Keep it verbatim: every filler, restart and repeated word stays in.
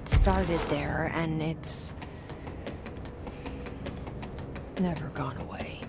It started there, and it's never gone away.